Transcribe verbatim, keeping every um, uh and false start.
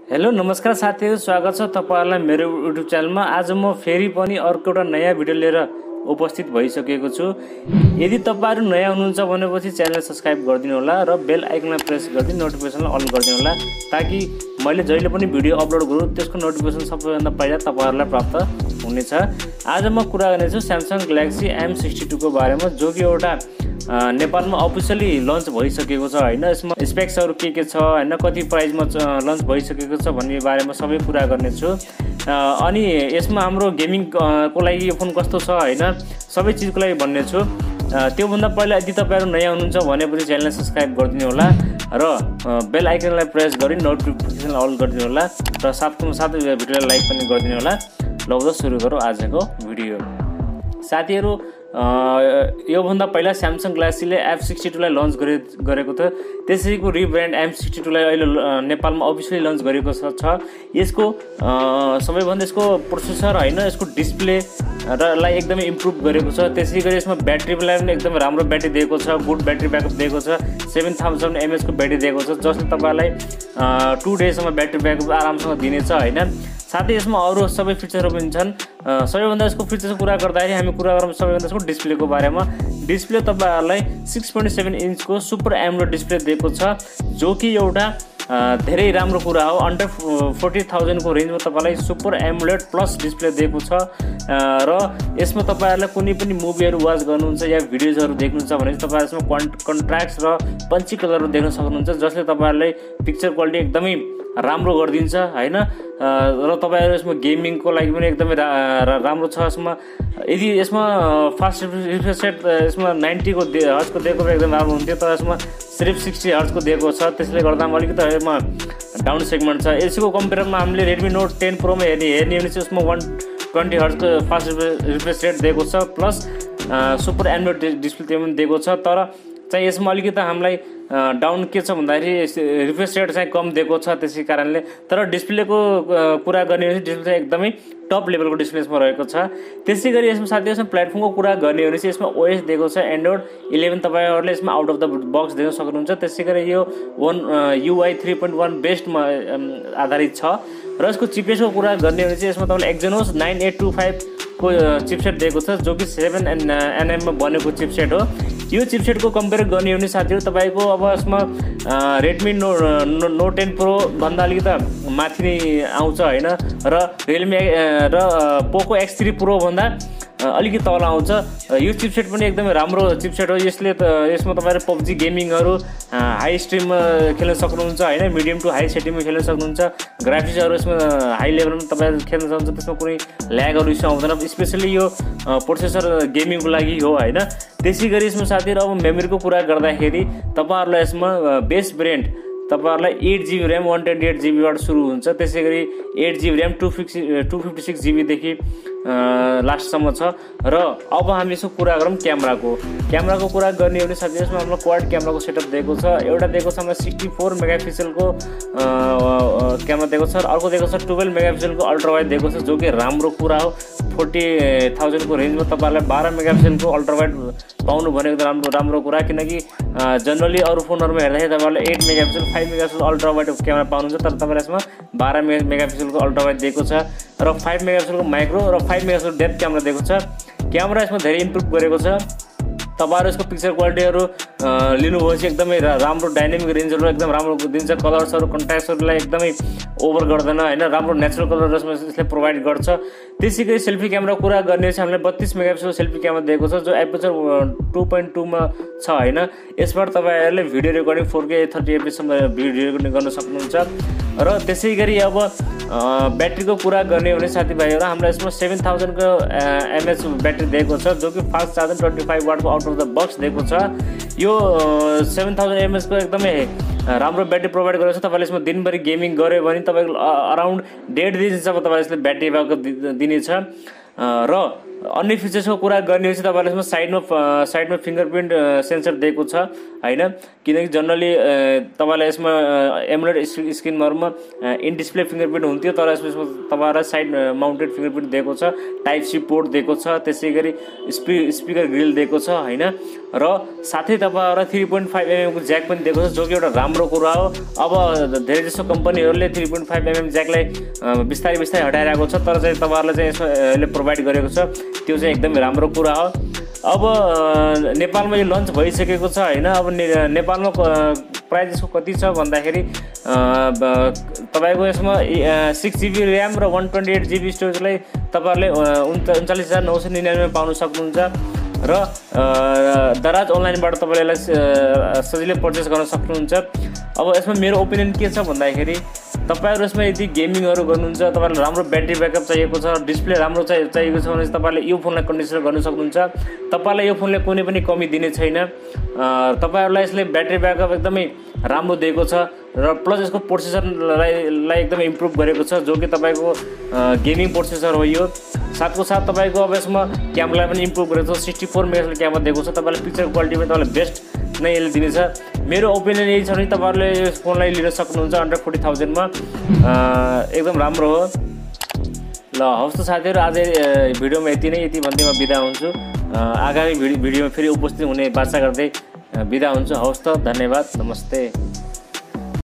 Hello नमस्कार साथीहरु, स्वागत छ तपाईहरुलाई मेरो युट्युब च्यानलमा। आज म फेरि पनि अर्को एउटा नयाँ भिडियो लिएर उपस्थित भइसकेको छु। यदि तपाईहरु नयाँ हुनुहुन्छ भनेपछि च्यानल सब्स्क्राइब गरिदिनु होला र बेल आइकनलाई प्रेस गर्दै नोटिफिकेसनलाई अन गरिदिनु होला, ताकि मैले जहिले पनि भिडियो अपलोड गरौँ त्यसको नोटिफिकेसन सबैभन्दा पहिला तपाईहरुलाई प्राप्त हुनेछ। आज म कुरा गर्ने छु Samsung Galaxy M sixty two को बारेमा, जो कि एउटा नेपालमा अफिसियली लन्च भइसकेको छ हैन। यसमा स्पेक्सहरु के के छ हैन, कति प्राइसमा लन्च भइसकेको छ भन्ने बारेमा सबै कुरा गर्ने छु। अनि यसमा हाम्रो गेमिङ को लागि यो फोन कस्तो छ हैन, सबै चीजको लागि भन्ने छु। त्यो भन्दा पहिला यदि तपाईहरु नयाँ हुनुहुन्छ भनेपछि च्यानललाई सब्स्क्राइब गरिदिनु होला र बेल आइकनलाई प्रेस गरी नोटिफिकेसन अल गरिदिनु होला र साथमा साथै भिडियोलाई लाइक पनि गरिदिनु होला। ल त सुरु गरौँ आजको भिडियो। साथीहरु, यो भन्दा पहिला Samsung Galaxy ले एफ सिक्सटी टू लाई लन्च गरे गरेको थियो। त्यसैको रिब्रान्ड एम सिक्सटी टू लाई अहिले नेपालमा अफिसियली लन्च गरेको छ। यसको सबैभन्दा यसको प्रोसेसर हैन, यसको डिस्प्ले र लाई एकदमै इम्प्रुभ गरेको छ। त्यसैगरी यसमा ब्याट्रीलाई पनि एकदमै राम्रो ब्याट्री दिएको छ, गुड ब्याट्री ब्याकअप दिएको छ। सेभेन थाउजन्ड एमएच को ब्याट्री दिएको छ, जसले तपाईलाई टू डेसम्म ब्याट्री ब्याकअप आरामसँग दिनेछ हैन। साथै यसमा अरु सबै फिचरहरु पनि छन्। सबैभन्दा यसको फिचरको कुरा गर्दाखेरि हामी कुरा गरौँ सबैभन्दा यसको डिस्प्लेको बारेमा। डिस्प्ले तपाईहरुलाई सिक्स पोइन्ट सेभेन इन्चको सुपर एमोलेड डिस्प्ले दिएको छ, जो कि एउटा धेरै राम्रो कुरा हो। अन्डर फोर्टी थाउजन्ड को रेन्जमा तपाईलाई सुपर एमोलेड प्लस डिस्प्ले दिएको छ र यसमा तपाईहरुलाई कुनै पनि मुभीहरु वाच गर्नुहुन्छ या भिडियोजहरु देख्नुहुन्छ भने तपाईहरु यसमा कन्ट्रास्ट र पञ्ची कलरहरु देख्न सक्नुहुन्छ, जसले तपाईहरुलाई पिक्चर क्वालिटी एकदमै राम्रो गरिदिन्छ हैन। र तपाईहरु यसमा गेमिङको लागि पनि एकदमै राम्रो छ। यसमा यदि यसमा फास्ट रिफ्रेश रेट यसमा नाइन्टी को हर्ट्ज को दिएको भए एकदम राम्रो हुन्थ्यो, तर यसमा सिर्फ सिक्सटी हर्ट्ज को दिएको छ। त्यसले गर्दा अलिकति यसमा डाउन सेगमेन्ट छ। यसको कम्पेयरमा हामीले Redmi Note टेन Pro मा हेर्ने हेर्ने भने चाहिँ यसमा वन ट्वेन्टी हर्ट्ज को फास्ट रिफ्रेश रेट दिएको छ, प्लस सुपर एमोलेड डिस्प्ले त्यो पनि दिएको छ। तर चाहिँ यसमा अलिकति हामीलाई डाउन के छ भन्दाखेरि रिफ्रेश रेट चाहिँ कम दिएको छ, त्यसै कारणले। तर डिस्प्लेको कुरा गर्ने हो भने डिस्प्ले चाहिँ एकदमै टप लेभलको डिस्प्ले यसमा रहेको छ। त्यसैगरी यसमा साथै यसमा प्लेटफर्मको कुरा गर्ने हो भने चाहिँ यसमा ओएस दिएको छ एन्ड्रोइड इलेभेन, तपाईहरुले यसमा आउट अफ द बक्स देख्न सक्नुहुन्छ। त्यसैगरी यो One UI three point one बेस्टमा आधारित छ। र यसको चिपसेटको कुरा गर्ने हो भने चाहिँ यसमा तपाईलाई Exynos nine eight two five को चिपसेट दिएको छ, जो कि सेभेन एनएम मा बनेको चिपसेट हो। यो चिपसेटको कम्पेयर गर्ने हो भने साथीहरु तपाईको अब यसमा Redmi Note टेन Pro भन्दा अलिकति माथि नै आउँछ हैन, र Realme र Poco एक्स थ्री Pro भन्दा अलिकति तल आउँछ। यो चिपसेट पनि एकदमै राम्रो चिपसेट हो। यसले यसमा तपाईहरु पबजी गेमिङहरु हाई स्ट्रिममा खेल्न सक्नुहुन्छ हैन, मिडियम टु हाई सेटिङमा खेल्न सक्नुहुन्छ। ग्राफिक्सहरु यसमा हाई लेभलमा तपाईहरु खेल्न सक्नुहुन्छ, त्यसमा कुनै ल्यागहरु इस्यु आउँदैन। स्पेशली यो प्रोसेसर गेमिङको लागि हो हैन। त्यसैगरी यसमा साथीहरु अब मेमोरीको कुरा गर्दाखेरि तपाईहरुलाई यसमा बेस भेरिएन्ट तपाईहरुलाई eight GB RAM one twenty eight GB बाट सुरु हुन्छ। त्यसैगरी eight GB RAM two fifty six GB देखि लास्टसम्म छ। र अब हामी यसको कुरा गरौँ क्यामेराको क्यामेराको कुरा गर्ने हो भने साथै यसमा हाम्रो क्वाड क्यामेराको सेटअप दिएको छ। एउटा दिएको छ हाम्रो सिक्सटी फोर मेगापिक्सलको क्यामेरा दिएको छ, अर्को दिएको छ टुवेल्भ मेगापिक्सलको अल्ट्रा वाइड दिएको छ, जो कि राम्रो कुरा हो। फोर्टी थाउजन्ड को रेन्जमा तपाईहरुलाई बाह्र मेगापिक्सलको अल्ट्रा वाइड पाउनु भनेको त राम्रो राम्रो कुरा, किनकि जनरली अरु फोनहरुमा हेर्दाखेरि तपाईहरुले eight megapixel five megapixel ultra wide camera पाउनुहुन्छ, तर तपाईलाई यसमा बाह्र मेगापिक्सलको अल्ट्रा वाइड दिएको छ र फाइभ मेगापिक्सलको माइक्रो र फाइभ मेगापिक्सल डेप्थ क्यामेरा दिएको छ। क्यामेरा यसमा धेरै इम्प्रुभ गरेको छ। तपाईहरु यसको पिक्चर क्वालिटीहरु लिनुभएपछि एकदमै राम्रो डाइनामिक रेन्जहरु एकदम राम्रो दिन्छ। कलर्सहरु कन्ट्रास्टहरुलाई एकदमै ओभर गर्दैन हैन, राम्रो नेचुरल कलर यसले प्रोभाइड गर्छ। त्यसैगरी सेल्फी क्यामेरा कुरा गर्ने चाहिँ हामीले बत्तीस मेगापिक्सल सेल्फी क्यामेरा दिएको छ, जो एपर्चर टू पोइन्ट टू मा छ हैन। यसबाट तपाईहरुले video recording four K thirty FPS सम्म भिडियो रेकर्डिङ गर्न सक्नुहुन्छ। र त्यसैगरी अब ब्याट्रीको कुरा गर्ने हो भने साथीभाइहरु हामीलाई यसमा सेभेन थाउजन्ड को एमएच ब्याट्री दिएको छ, जो कि fast charging twenty five watt को आउट अफ द बक्स दिएको छ। यो सेभेन थाउजन्ड एमएच को एकदमै राम्रो ब्याट्री प्रोभाइड गरेको छ। तपाईले यसमा दिनभरि गेमिङ गर्यो भने तपाईको अराउन्ड डेढ दिनसम्म तपाईले यसले ब्याट्री ब्याकअप दिनेछ। र अन्य फिचर्सको कुरा गर्ने हो भने तपाईँले यसमा साइडमा साइडमा फिङ्गरप्रिन्ट सेन्सर दिएको छ होइन, किनकि जनरली तपाईँलाई यसमा एमुलेट स्क्रिनहरूमा इन डिस्प्ले फिङ्गरप्रिन्ट हुन्थ्यो, तर यसमा तपाईँलाई साइड माउन्टेड फिङ्गरप्रिन्ट दिएको छ, टाइप सी पोर्ट दिएको छ, त्यसै गरी स्पि स्पिकर ग्रिल दिएको छ होइन, र साथै तपाईँहरूलाई थ्री पोइन्ट फाइभ एमएमको ज्याक पनि दिएको छ, जो कि एउटा राम्रो कुरा हो। अब धेरै जसो कम्पनीहरूले थ्री पोइन्ट फाइभ एमएम ज्याकलाई बिस्तारै बिस्तारै हटाइरहेको छ, तर चाहिँ तपाईँहरूलाई चाहिँ यसमा यसले प्रोभाइड गरेको छ, त्यो चाहिँ एकदमै राम्रो कुरा हो। अब नेपालमा यो लन्च भइसकेको छ होइन, अब नेपालमा प्राइस यसको कति छ भन्दाखेरि तपाईँको यसमा सिक्स जिबी ऱ्याम र वान ट्वेन्टी एट जिबी स्टोरेजलाई तपाईँहरूले उन्चा उन्चालिस हजार नौ सय निनानब्बे पाउन सक्नुहुन्छ र दराज अनलाइनबाट तपाईँले यसलाई सजिलै पर्चेस गर्न सक्नुहुन्छ। अब यसमा मेरो ओपिनियन के छ भन्दाखेरि तपाईँहरू यसमा यदि गेमिङहरू गर्नुहुन्छ, तपाईँलाई राम्रो ब्याट्री ब्याकअप चाहिएको छ, डिस्प्ले राम्रो चाहिँ चाहिएको छ भने तपाईँले यो फोनलाई कन्डिसन गर्न सक्नुहुन्छ। तपाईँलाई यो फोनले कुनै पनि कमी दिने छैन, तपाईँहरूलाई यसले ब्याट्री ब्याकअप एकदमै राम्रो दिएको छ र प्लस यसको प्रोसेसरलाई लाई एकदमै इम्प्रुभ गरेको छ, जो कि तपाईँको गेमिङ प्रोसेसर हो यो। साथको साथ तपाईँको अब यसमा क्यामेरालाई पनि इम्प्रुभ गरेको छ, सिक्सटी फोर मेगापिक्सल क्यामेरा दिएको छ, तपाईँलाई पिक्चर क्वालिटी पनि तपाईँलाई बेस्ट नै यसले दिनेछ। मेरो ओपिनियन यही छ भने तपाईँहरूले यस फोनलाई लिन सक्नुहुन्छ अन्डर फोर्टी थाउजन्डमा, एकदम राम्रो हो। ल हवस् त साथीहरू, आज भिडियोमा यति नै, यति भन्दै म बिदा हुन्छु। आगामी भिडियोमा फेरि उपस्थित हुने बाचा गर्दै बिदा हुन्छु। हवस् त, धन्यवाद, नमस्ते।